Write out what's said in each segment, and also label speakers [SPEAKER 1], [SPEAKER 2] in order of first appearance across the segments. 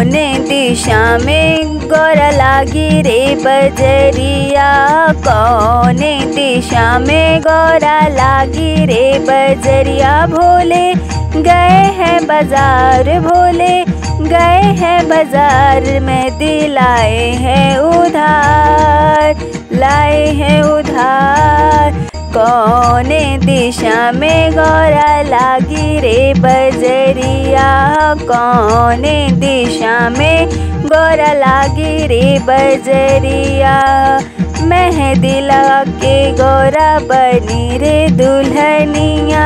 [SPEAKER 1] कौने दिशा में गोरा लागी रे बजरिया, कौने दिशा में गोरा लागी रे बजरिया। भोले गए हैं बाजार, भोले गए हैं बाजार में दिलाए हैं उधार, लाए हैं उधार। कौने दिशा में गोरा लागी रे बजरिया, कौने दिशा में गोरा लागी रे बजरिया। मेहंदी लगा के गोरा बनी रे दुल्हनिया,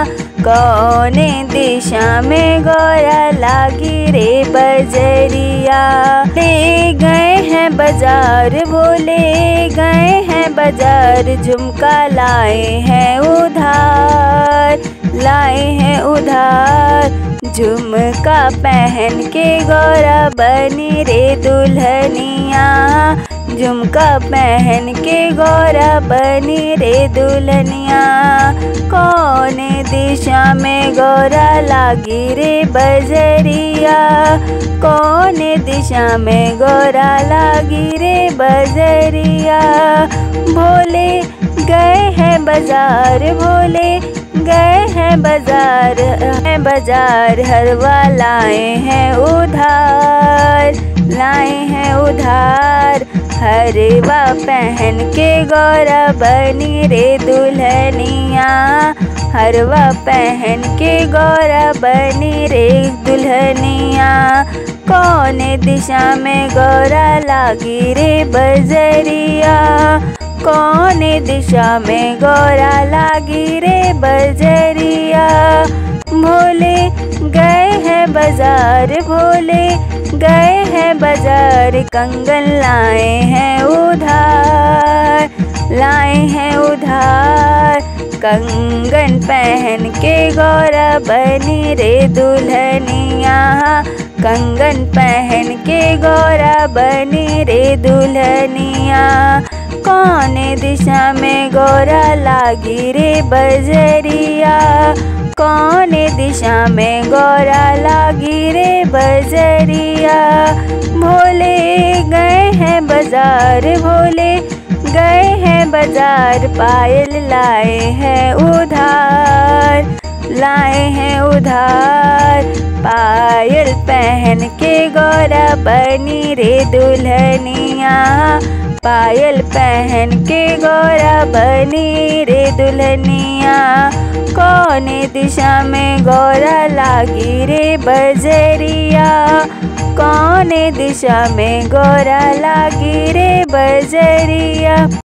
[SPEAKER 1] कौने दिशा में गोरा लागी रे बजरिया। ले गए हैं बाजार, भोले गए हैं बाजार, झुमका लाए हैं उधार, लाए हैं उधार। झुमका पहन के गोरा बनी रे दुल्हनिया, झुमका पहन के गोरा बनी रे दुल्हनिया। कौने दिशा में गोरा लागी रे बजरिया, कौने दिशा में गोरा लागी रे बजरिया। भोले गए हैं बाजार, भोले गए हैं बाजार, बाजार हलवा लाए हैं उधार, लाए हैं उधार। हरवा पहन के गोरा बनी रे दुल्हनिया, हरवा पहन के गोरा बनी रे दुल्हनिया। कौने दिशा में गोरा लागी रे बजरिया, कौने दिशा में गोरा लागी रे बजरिया। भोले गए हैं बाजार, भोले गए हैं बाजार, कंगन लाए हैं उधार, लाए हैं उधार। कंगन पहन के गोरा बनी रे दुल्हनिया, कंगन पहन के गोरा बनी रे दुल्हनिया। कौने दिशा में गोरा लागी रे बजरिया, कौने दिशा में गोरा लागी रे बजरिया। भोले गए हैं बाजार, भोले गए हैं बाजार, पायल लाए हैं उधार, लाए हैं उधार। पायल पहन के गोरा बनी रे दुल्हनिया, पायल पहन के गोरा बनी रे दुल्हनिया। कौने दिशा में गोरा लागी रे बजरिया, कौने दिशा में गोरा लागी रे बजरिया।